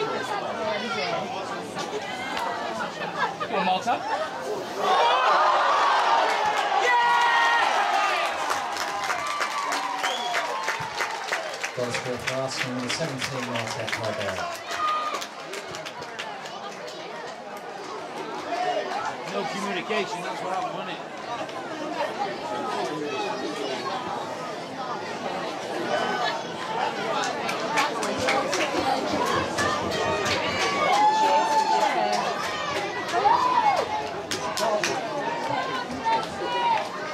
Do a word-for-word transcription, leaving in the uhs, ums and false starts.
One more time. Goal score for Arsenal, number seventeen, Martek Hybel. No communication, that's what happened, wasn't it?